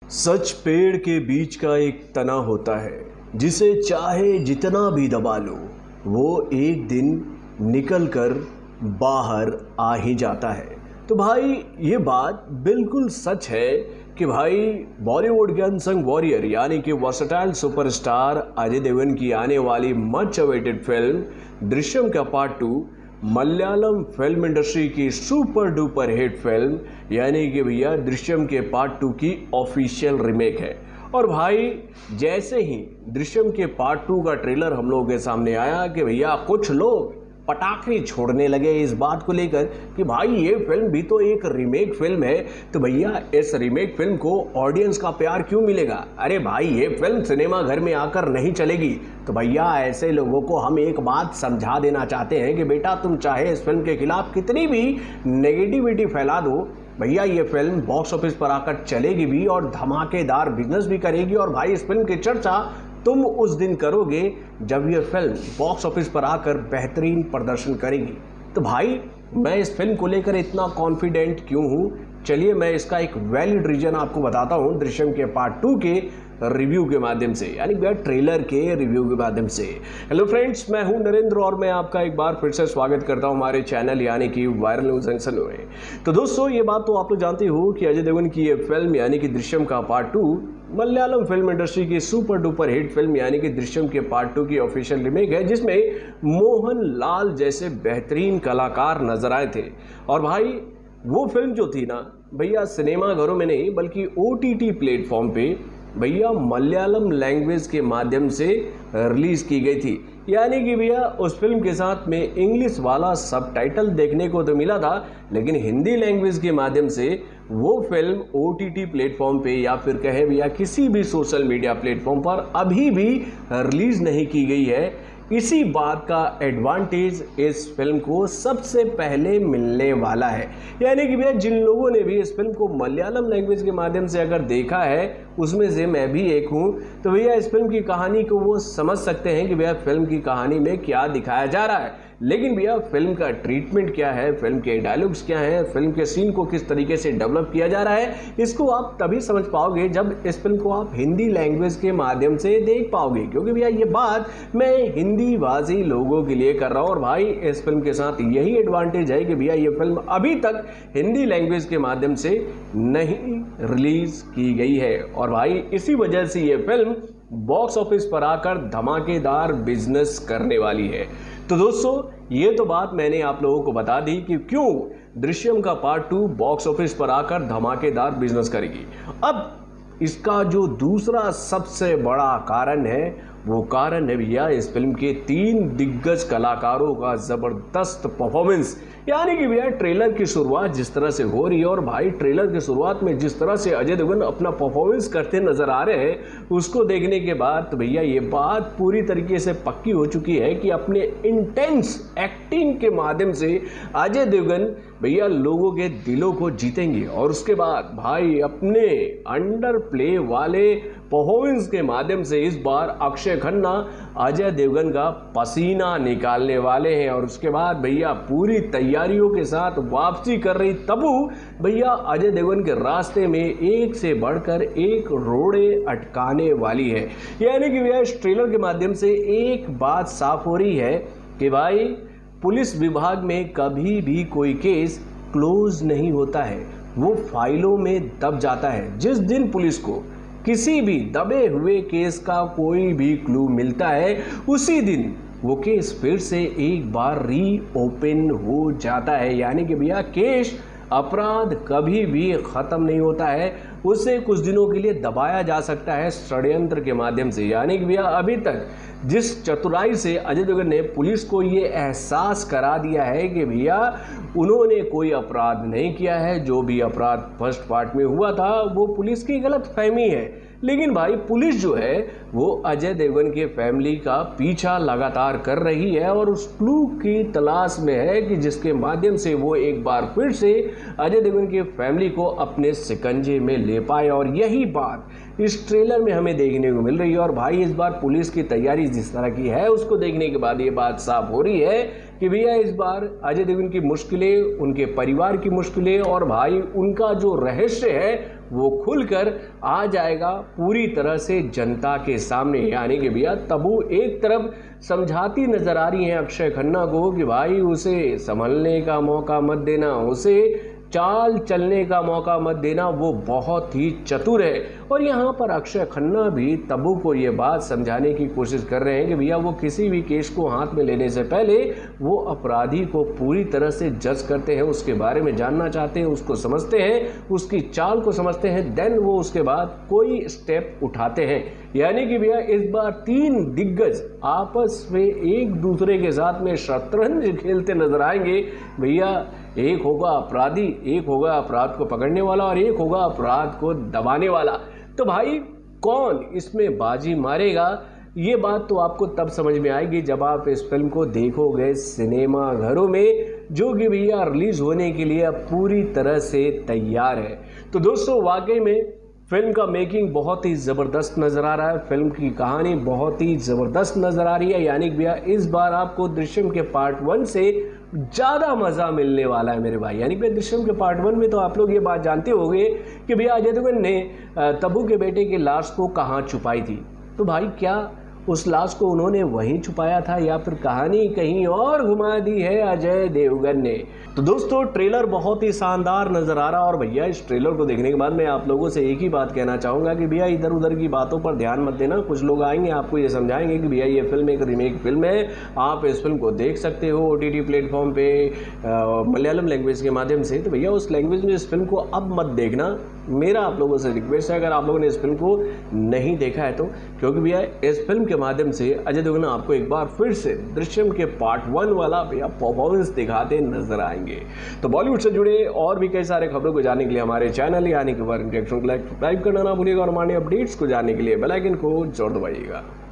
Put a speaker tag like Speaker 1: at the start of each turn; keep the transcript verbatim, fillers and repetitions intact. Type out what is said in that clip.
Speaker 1: सच पेड़ के बीच का एक तना होता है, जिसे चाहे जितना भी दबा लो वो एक दिन निकल कर बाहर आ ही जाता है। तो भाई ये बात बिल्कुल सच है कि भाई बॉलीवुड के अनसंग वॉरियर यानी कि वर्सटाइल सुपरस्टार अजय देवगन की आने वाली मच अवेटेड फिल्म दृश्यम का part two Malayalam film industry की सुपर डुपर हिट फिल्म यानी कि भैया दृश्यम के पार्ट टू की ऑफिशियल रीमेक है। और भाई जैसे ही दृश्यम के पार्ट टू का ट्रेलर हम लोगों के सामने आया कि भैया कुछ लोग पटाखे छोड़ने लगे इस बात को लेकर कि भाई ये फिल्म भी तो एक रीमेक फिल्म है, तो भैया इस रीमेक फिल्म को ऑडियंस का प्यार क्यों मिलेगा? अरे भाई ये फिल्म सिनेमा घर में आकर नहीं चलेगी। तो भैया ऐसे लोगों को हम एक बात समझा देना चाहते हैं कि बेटा तुम चाहे इस फिल्म के खिलाफ कितनी भी नेगेटिविटी फैला दो, भैया ये फिल्म बॉक्स ऑफिस पर आकर चलेगी भी और धमाकेदार बिजनेस भी करेगी। और भाई इस फिल्म की चर्चा तुम उस दिन करोगे जब ये फिल्म बॉक्स ऑफिस पर आकर बेहतरीन प्रदर्शन करेगी। तो भाई मैं इस फिल्म को लेकर इतना कॉन्फिडेंट क्यों हूँ, चलिए मैं इसका एक वैलिड रीजन आपको बताता हूँ दृश्यम के पार्ट टू के रिव्यू के माध्यम से, यानी कि ट्रेलर के रिव्यू के माध्यम से। हेलो फ्रेंड्स, मैं हूं नरेंद्र और मैं आपका एक बार फिर से स्वागत करता हूं हमारे चैनल यानी कि वायरल न्यूज जंक्शन में। तो दोस्तों ये बात तो आप लोग जानते हो कि अजय देवगन की ये फिल्म यानी कि दृश्यम का part two Malayalam film industry की सुपर डुपर हिट फिल्म यानी कि दृश्यम के पार्ट टू की ऑफिशियल रीमेक है, जिसमें मोहन लाल जैसे बेहतरीन कलाकार नजर आए थे। और भाई वो फिल्म जो थी ना भैया सिनेमा घरों में नहीं बल्कि ओ टी टी प्लेटफॉर्म पे भैया मलयालम लैंग्वेज के माध्यम से रिलीज की गई थी, यानी कि भैया उस फिल्म के साथ में इंग्लिश वाला सबटाइटल देखने को तो मिला था, लेकिन हिंदी लैंग्वेज के माध्यम से वो film O T T platform पे या फिर कहे भैया किसी भी सोशल मीडिया प्लेटफॉर्म पर अभी भी रिलीज नहीं की गई है। इसी बात का एडवांटेज इस फिल्म को सबसे पहले मिलने वाला है, यानी कि भैया जिन लोगों ने भी इस फिल्म को मलयालम लैंग्वेज के माध्यम से अगर देखा है उसमें से मैं भी एक हूं, तो भैया इस फिल्म की कहानी को वो समझ सकते हैं कि भैया फिल्म की कहानी में क्या दिखाया जा रहा है। लेकिन भैया फिल्म का ट्रीटमेंट क्या है, फिल्म के डायलॉग्स क्या हैं, फिल्म के सीन को किस तरीके से डेवलप किया जा रहा है, इसको आप तभी समझ पाओगे जब इस फिल्म को आप हिंदी लैंग्वेज के माध्यम से देख पाओगे। क्योंकि भैया ये बात मैं हिंदी भाषी लोगों के लिए कर रहा हूँ और भाई इस फिल्म के साथ यही एडवांटेज है कि भैया ये फिल्म अभी तक हिंदी लैंग्वेज के माध्यम से नहीं रिलीज की गई है। और भाई इसी वजह से ये फिल्म बॉक्स ऑफिस पर आकर धमाकेदार बिजनेस करने वाली है। तो दोस्तों ये तो बात मैंने आप लोगों को बता दी कि क्यों दृश्यम का पार्ट टू बॉक्स ऑफिस पर आकर धमाकेदार बिजनेस करेगी। अब इसका जो दूसरा सबसे बड़ा कारण है वो कारण है भैया इस फिल्म के तीन दिग्गज कलाकारों का जबरदस्त परफॉर्मेंस, यानी कि भैया ट्रेलर की शुरुआत जिस तरह से हो रही है और भाई ट्रेलर की शुरुआत में जिस तरह से अजय देवगन अपना परफॉर्मेंस करते नजर आ रहे हैं उसको देखने के बाद तो भैया ये बात पूरी तरीके से पक्की हो चुकी है कि अपने इंटेंस एक्टिंग के माध्यम से अजय देवगन भैया लोगों के दिलों को जीतेंगे। और उसके बाद भाई अपने अंडर प्ले वाले परफॉर्मेंस के माध्यम से इस बार अक्षय खन्ना अजय देवगन का पसीना निकालने वाले हैं। और उसके बाद भैया पूरी तैयारियों के साथ वापसी कर रही तब्बू भैया अजय देवगन के रास्ते में एक से बढ़कर एक रोड़े अटकाने वाली है। यानी कि भैया इस ट्रेलर के माध्यम से एक बात साफ हो रही है कि भाई पुलिस विभाग में कभी भी कोई केस क्लोज नहीं होता है, वो फाइलों में दब जाता है। जिस दिन पुलिस को किसी भी दबे हुए केस का कोई भी क्लू मिलता है उसी दिन वो केस फिर से एक बार री ओपन हो जाता है। यानी कि भैया केस अपराध कभी भी खत्म नहीं होता है, उसे कुछ दिनों के लिए दबाया जा सकता है षड्यंत्र के माध्यम से। यानी कि भैया अभी तक जिस चतुराई से अजय देवगन ने पुलिस को ये एहसास करा दिया है कि भैया उन्होंने कोई अपराध नहीं किया है, जो भी अपराध फर्स्ट पार्ट में हुआ था वो पुलिस की गलत फहमी है। लेकिन भाई पुलिस जो है वो अजय देवगन के फैमिली का पीछा लगातार कर रही है और उस क्लू की तलाश में है कि जिसके माध्यम से वो एक बार फिर से अजय देवगन के फैमिली को अपने शिकंजे में ले पाए। और यही बात इस ट्रेलर में हमें देखने को मिल रही है। और भाई इस बार पुलिस की तैयारी जिस तरह की है उसको देखने के बाद ये बात साफ हो रही है कि भैया इस बार अजय देवगन की मुश्किलें, उनके परिवार की मुश्किलें और भाई उनका जो रहस्य है वो खुलकर आ जाएगा पूरी तरह से जनता के सामने। यानी कि भैया तब्बू एक तरफ समझाती नजर आ रही हैं अक्षय खन्ना को कि भाई उसे संभलने का मौका मत देना, उसे चाल चलने का मौका मत देना, वो बहुत ही चतुर है। और यहाँ पर अक्षय खन्ना भी तब्बू को ये बात समझाने की कोशिश कर रहे हैं कि भैया वो किसी भी केस को हाथ में लेने से पहले वो अपराधी को पूरी तरह से जज करते हैं, उसके बारे में जानना चाहते हैं, उसको समझते हैं, उसकी चाल को समझते हैं, देन वो उसके बाद कोई स्टेप उठाते हैं। यानी कि भैया इस बार तीन दिग्गज आपस में एक दूसरे के साथ में शतरंज खेलते नजर आएंगे। भैया एक होगा अपराधी, एक होगा अपराध को पकड़ने वाला और एक होगा अपराध को दबाने वाला। तो भाई कौन इसमें बाजी मारेगा, ये बात तो आपको तब समझ में आएगी जब आप इस फिल्म को देखोगे सिनेमा घरों में, जो कि भैया रिलीज होने के लिए अब पूरी तरह से तैयार है। तो दोस्तों वाकई में फिल्म का मेकिंग बहुत ही ज़बरदस्त नज़र आ रहा है, फिल्म की कहानी बहुत ही ज़बरदस्त नज़र आ रही है। यानी कि भैया इस बार आपको दृश्यम के पार्ट वन से ज़्यादा मज़ा मिलने वाला है मेरे भाई। यानी कि दृश्यम के पार्ट वन में तो आप लोग ये बात जानते होंगे कि भैया अजय देवगन ने तब्बू के बेटे की लाश को कहाँ छुपाई थी। तो भाई क्या उस लाश को उन्होंने वहीं छुपाया था या फिर कहानी कहीं और घुमा दी है अजय देवगन ने। तो दोस्तों ट्रेलर बहुत ही शानदार नज़र आ रहा है और भैया इस ट्रेलर को देखने के बाद मैं आप लोगों से एक ही बात कहना चाहूँगा कि भैया इधर उधर की बातों पर ध्यान मत देना। कुछ लोग आएंगे आपको ये समझाएंगे कि भैया ये फिल्म एक रीमेक फिल्म है, आप इस फिल्म को देख सकते हो ओ टी टी प्लेटफॉर्म पे मलयालम लैंग्वेज के माध्यम से। तो भैया उस लैंग्वेज में इस फिल्म को अब मत देखना, मेरा आप लोगों से रिक्वेस्ट है अगर आप लोगों ने इस फिल्म को नहीं देखा है तो, क्योंकि भैया इस फिल्म के माध्यम से अजय देवगन आपको एक बार फिर से दृश्यम के पार्ट वन वाला भैया परफॉर्मेंस दिखाते नजर आएंगे। तो बॉलीवुड से जुड़े और भी कई सारे खबरों को जानने के लिए हमारे चैनल यानी कि वर इंटरेक्शन को लाइक सब्सक्राइब करना ना भूलिएगा और हमारे अपडेट्स को जानने के लिए बेल आइकन को जोर दबाइएगा।